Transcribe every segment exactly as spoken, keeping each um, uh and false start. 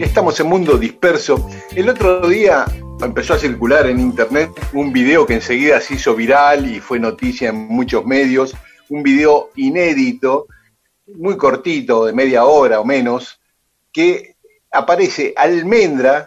Estamos en Mundo Disperso. El otro día empezó a circular en internet un video que enseguida se hizo viral y fue noticia en muchos medios, un video inédito, muy cortito, de media hora o menos, que aparece Almendra,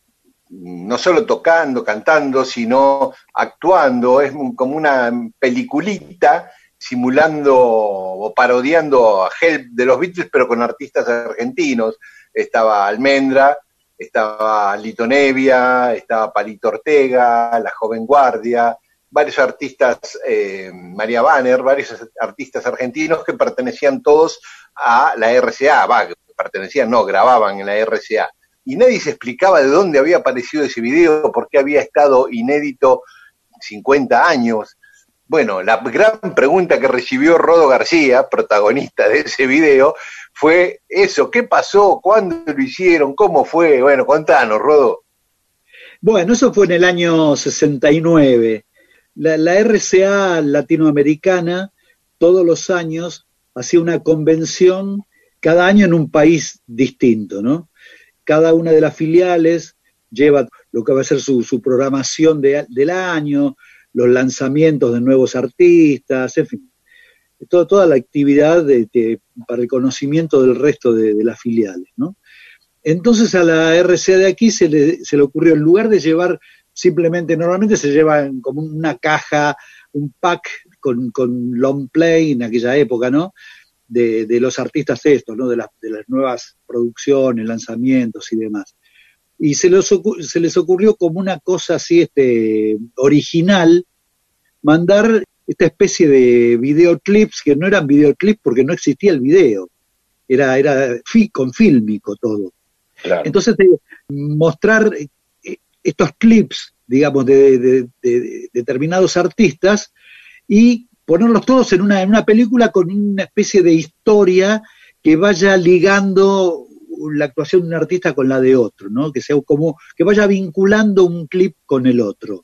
no solo tocando, cantando, sino actuando, es como una peliculita simulando o parodiando a Help de los Beatles, pero con artistas argentinos. Estaba Almendra, estaba Lito Nevia, estaba Palito Ortega, La Joven Guardia, varios artistas, eh, María Banner, varios artistas argentinos que pertenecían todos a la R C A, va, pertenecían, no, grababan en la R C A. Y nadie se explicaba de dónde había aparecido ese video, por qué había estado inédito cincuenta años. Bueno, la gran pregunta que recibió Rodo García, protagonista de ese video, fue eso, ¿qué pasó? ¿Cuándo lo hicieron? ¿Cómo fue? Bueno, contanos, Rodo. Bueno, eso fue en el año sesenta y nueve. La, la R C A latinoamericana todos los años hacía una convención, cada año en un país distinto, ¿no? Cada una de las filiales lleva lo que va a ser su, su programación de, del año, los lanzamientos de nuevos artistas, en fin, todo, toda la actividad de, de, para el conocimiento del resto de, de las filiales, ¿no? Entonces a la R C A de aquí se le, se le ocurrió, en lugar de llevar simplemente, normalmente se llevan como una caja, un pack con, con long play en aquella época, ¿no? De, de los artistas estos, ¿no? De, la, de las nuevas producciones, lanzamientos y demás. Y se les, ocurrió, se les ocurrió como una cosa así este, original, mandar esta especie de videoclips, que no eran videoclips porque no existía el video, era, era fi, con fílmico todo. Claro. Entonces, de, mostrar estos clips, digamos, de, de, de, de determinados artistas y ponerlos todos en una, en una película con una especie de historia que vaya ligando la actuación de un artista con la de otro, ¿no? Que sea como, que vaya vinculando un clip con el otro.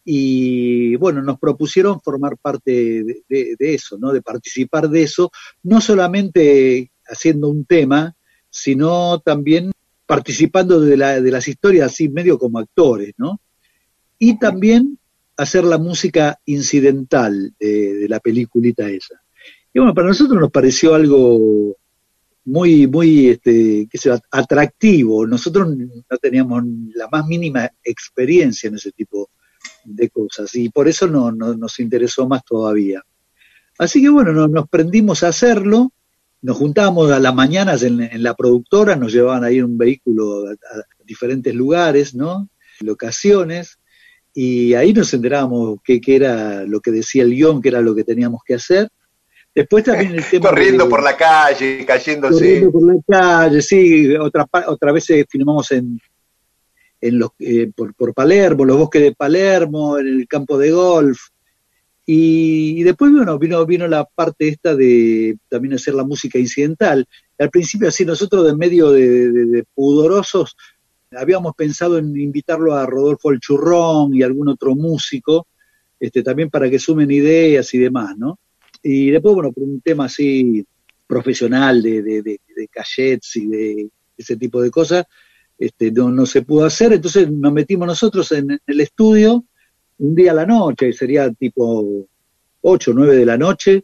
Y bueno, nos propusieron formar parte de, de, de eso, ¿no? De participar de eso, no solamente haciendo un tema, sino también participando de, la, de las historias así medio como actores, ¿no? Y también hacer la música incidental de, de la peliculita esa. Y bueno, para nosotros nos pareció algo muy, muy, este, qué sé yo, atractivo. Nosotros no teníamos la más mínima experiencia en ese tipo de cosas y por eso no, no nos interesó más todavía. Así que bueno, no, nos prendimos a hacerlo, nos juntábamos a las mañanas en, en la productora, nos llevaban ahí en un vehículo a, a diferentes lugares, ¿no? Locaciones, y ahí nos enterábamos qué, qué era lo que decía el guión, qué era lo que teníamos que hacer. Después también el tema corriendo de, por la calle, cayéndose. Corriendo por la calle, sí, otra, otra vez filmamos en, en los, eh, por, por Palermo, los bosques de Palermo, en el campo de golf. Y, y después bueno, vino, vino la parte esta de también hacer la música incidental. Al principio así nosotros de medio de, de, de pudorosos habíamos pensado en invitarlo a Rodolfo el Churrón y algún otro músico, este, también para que sumen ideas y demás, ¿no? Y después, bueno, por un tema así profesional de, de, de, de cachets y de ese tipo de cosas, este, no, no se pudo hacer, entonces nos metimos nosotros en, en el estudio un día a la noche, sería tipo ocho o nueve de la noche,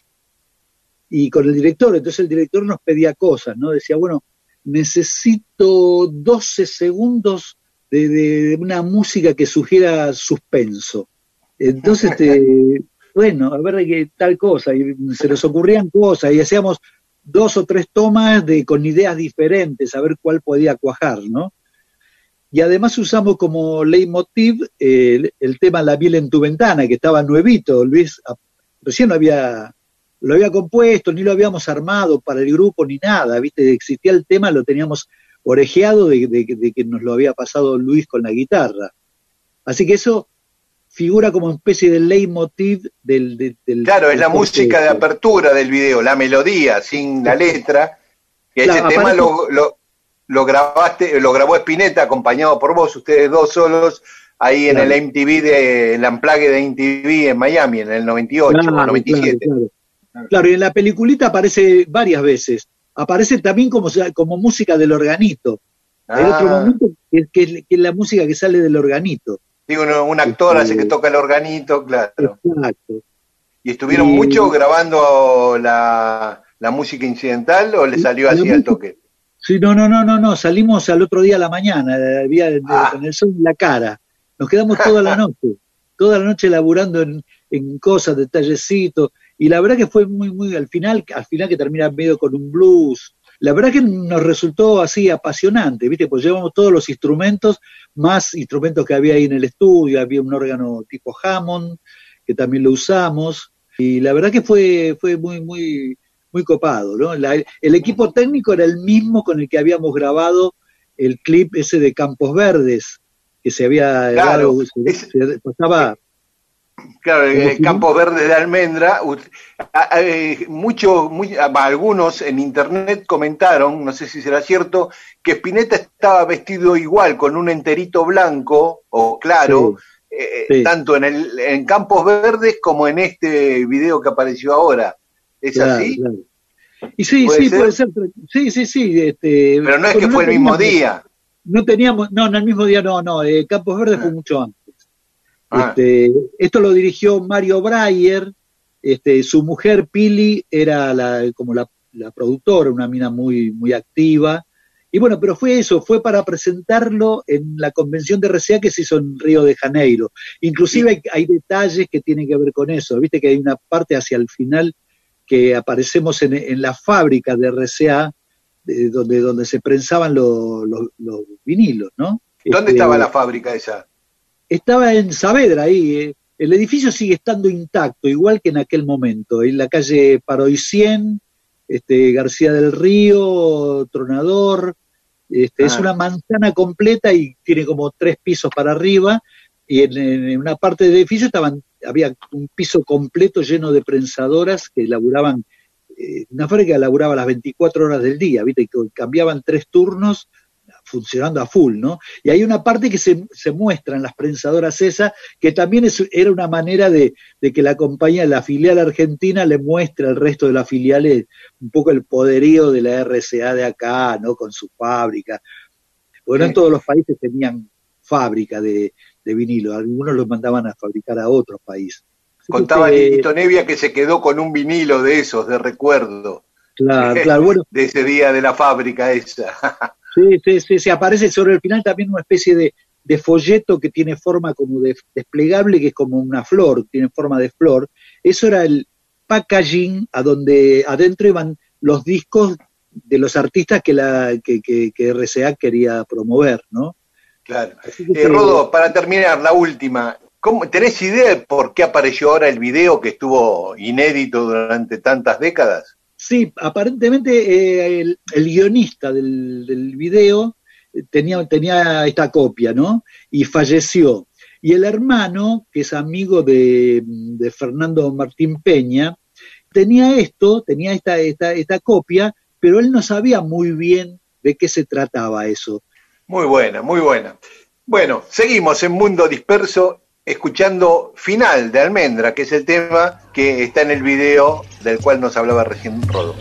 y con el director, entonces el director nos pedía cosas, ¿no? Decía, bueno, necesito doce segundos de, de una música que sugiera suspenso. Entonces, este, bueno, a ver qué tal cosa, y se nos ocurrían cosas, y hacíamos dos o tres tomas de, con ideas diferentes, a ver cuál podía cuajar, ¿no? Y además usamos como leitmotiv eh, el, el tema La miel en tu ventana, que estaba nuevito, Luis, a, recién lo había, lo había compuesto, ni lo habíamos armado para el grupo, ni nada, ¿viste? Existía el tema, lo teníamos orejeado de, de, de que nos lo había pasado Luis con la guitarra. Así que eso figura como especie de leitmotiv del... del, del claro, es del la música de apertura del video, la melodía, sin la letra, que claro, ese tema lo, lo, lo grabaste, lo grabó Spinetta, acompañado por vos, ustedes dos solos, ahí en claro. el M T V, de, en la Unplugged de M T V en Miami, en el noventa y ocho, claro, noventa y siete. Claro, claro. claro, y en la peliculita aparece varias veces, aparece también como, como música del organito. Hay otro Ah, momento que, que, es- que es la música que sale del organito. digo, un, un actor hace que Este, toca el organito, claro. exacto. ¿Y estuvieron mucho Y grabando la, la música incidental o le salió la así al música, toque? sí, no, no, no, no, no, salimos al otro día a la mañana, había eh, con Ah, el sol en la cara. Nos quedamos toda la noche, toda la noche laburando en, en cosas, detallecitos, y la verdad que fue muy, muy, al final, al final que termina medio con un blues. La verdad que nos resultó así apasionante, ¿viste? Pues llevamos todos los instrumentos, más instrumentos que había ahí en el estudio, había un órgano tipo Hammond, que también lo usamos, y la verdad que fue, fue muy, muy, muy copado, ¿no? La- el equipo técnico era el mismo con el que habíamos grabado el clip ese de Campos Verdes, que se había claro, dado, se, es, se pasaba claro, como eh, final. Campos Verdes de Almendra. ut- a- a- eh, mucho, muy- a- algunos en internet comentaron, no sé si será cierto, que Spinetta estaba vestido igual, con un enterito blanco o claro, Sí, eh, sí, tanto en, el, en Campos Verdes como en este video que apareció ahora. ¿Es claro, así? claro. Y sí, ¿Puede sí, puede ser? ser, pero- sí, sí, sí, este, Pero no es que bueno, no fue el mismo teníamos, día. no teníamos, no, en el mismo día no, no, eh, Campos Verdes fue Ah, mucho antes. ah, Este, esto lo dirigió Mario Breyer, este, su mujer Pili era la, como la, la productora, una mina muy, muy activa. Y bueno, pero fue eso, fue para presentarlo en la convención de R C A que se hizo en Río de Janeiro. Inclusive y, hay, hay detalles que tienen que ver con eso. Viste que hay una parte hacia el final que aparecemos en, en la fábrica de R C A, de, donde, donde se prensaban los, los, los vinilos, ¿no? ¿dónde estaba la Este, fábrica esa? estaba en Saavedra ahí. eh. El edificio sigue estando intacto, igual que en aquel momento. En la calle Paroicien, este, García del Río, Tronador. Este, es Ah, una manzana completa y tiene como tres pisos para arriba. Y en, en una parte del edificio estaban, había un piso completo lleno de prensadoras que laburaban, eh, una fábrica que laburaba las veinticuatro horas del día, ¿viste? Que cambiaban tres turnos funcionando a full, ¿no? Y hay una parte que se, se muestra en las prensadoras esas, que también es, era una manera de, de que la compañía, la filial argentina, le muestre al resto de las filiales un poco el poderío de la R C A de acá, ¿no? Con su fábrica. Porque no en sí. todos los países tenían fábrica de, de vinilo, algunos los mandaban a fabricar a otros países. Así que, Contaba este, Lito Nevia que se quedó con un vinilo de esos, de recuerdo, claro, claro, bueno, de ese día de la fábrica esa. sí, sí, sí, sí, aparece sobre el final también una especie de, de folleto que tiene forma como de desplegable, que es como una flor, tiene forma de flor. Eso era el packaging a donde adentro iban los discos de los artistas que la que, que, que R C A quería promover, ¿no? Claro. Así que Eh, este, Rodo, para terminar, la última. ¿Cómo, ¿Tenés idea de por qué apareció ahora el video que estuvo inédito durante tantas décadas? sí, aparentemente eh, el, el, guionista del, del video tenía, tenía esta copia, ¿no? Y falleció. Y el hermano, que es amigo de, de Fernando Martín Peña, tenía esto, tenía esta, esta, esta copia, pero él no sabía muy bien de qué se trataba eso. Muy buena, muy buena. Bueno, seguimos en Mundo Disperso escuchando Final de Almendra, que es el tema que está en el video del cual nos hablaba recién Rodo.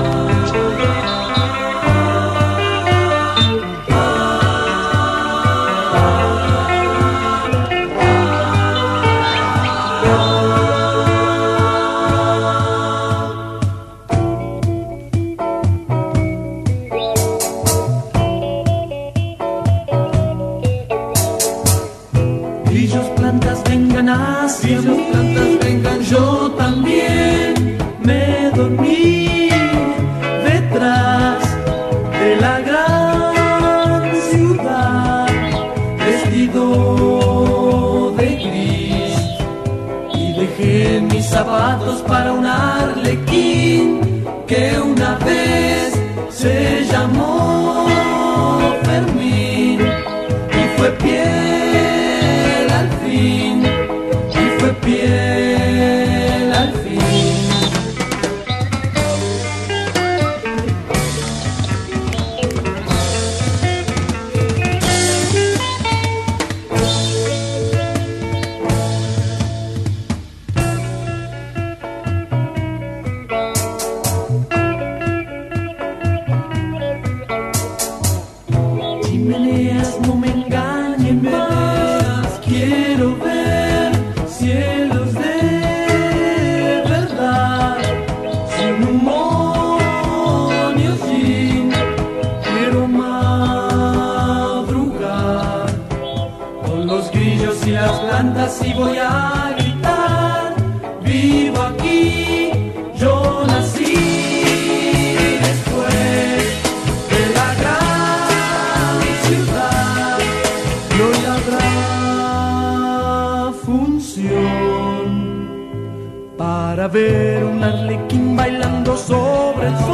Grillos, plantas, vengan hacia mí, plantas, vengan, yo también me dormí detrás de la gran ciudad, vestido de gris, y dejé mis zapatos para un arlequín que una vez se llamó Fermín y fue piel y fue piel al fin. sí voy a gritar, vivo aquí, yo nací después de la gran ciudad, y hoy habrá función para ver un arlequín bailando sobre el suelo.